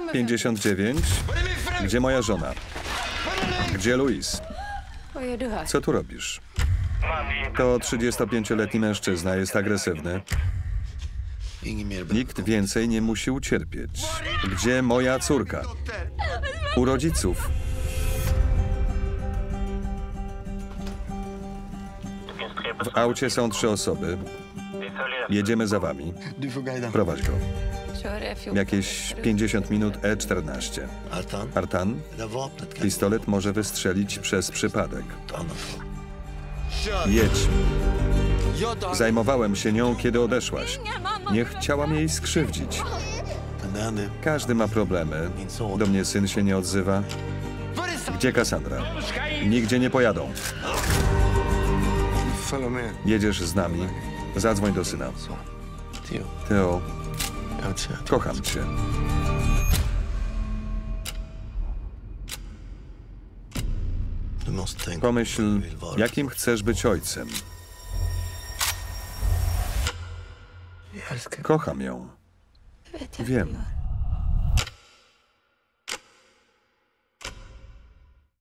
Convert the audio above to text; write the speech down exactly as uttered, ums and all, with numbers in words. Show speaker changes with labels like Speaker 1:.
Speaker 1: pięćdziesiąt dziewięć. Gdzie moja żona? Gdzie Louis? Co tu robisz? To trzydziestopięcioletni mężczyzna, jest agresywny. Nikt więcej nie musi ucierpieć. Gdzie moja córka? U rodziców. W aucie są trzy osoby. Jedziemy za wami. Prowadź go. Jakieś pięćdziesiąt minut E czternaście. Artan, pistolet może wystrzelić przez przypadek. Jedź. Zajmowałem się nią, kiedy odeszłaś. Nie chciałam jej skrzywdzić. Każdy ma problemy. Do mnie syn się nie odzywa. Gdzie Cassandra? Nigdzie nie pojadą. Jedziesz z nami. Zadzwoń do syna. Theo, kocham cię. Pomyśl, jakim chcesz być ojcem. Kocham ją. Wiem.